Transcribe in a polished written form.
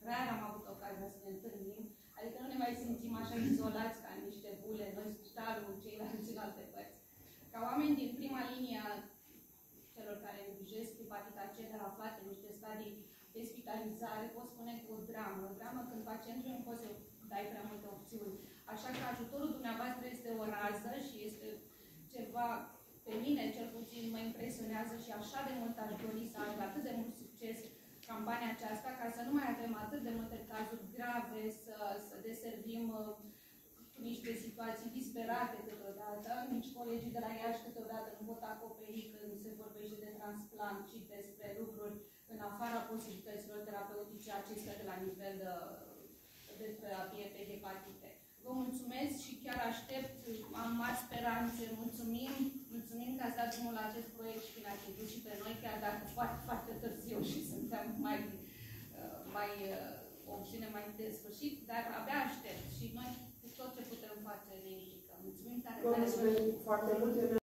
rar am avut ocazia să ne întâlnim, adică nu ne mai simțim așa izolați ca niște bule, noi spitalul, ceilalți în alte părți. Ca oameni din prima linie a celor care îngrijesc hepatita C, dar aflate în niște stadii de spitalizare, pot spune că o dramă când pacientul nu poți să dai prea multe opțiuni. Așa că ajutorul dumneavoastră este o rază și este ceva, pe mine cel puțin mă impresionează și așa de mult aș dori să aibă atât de mult succes campania aceasta, ca să nu mai avem atât de multe cazuri grave, să deservim niște situații disperate câteodată. Nici colegii de la Iași câteodată nu pot acoperi când se vorbește de transplant, ci despre lucruri în afara posibilităților terapeutice acestea de la nivel de terapie pe hepatite. Vă mulțumesc și chiar aștept, am mari speranțe, mulțumim că ați dat drumul la acest proiect și că ne-ați indus și pe noi, chiar dacă foarte, foarte târziu și suntem o opțiune mai de sfârșit, dar abia aștept și noi cu tot ce putem face ne implicăm. Mulțumim tare, Vă mulțumim foarte mult.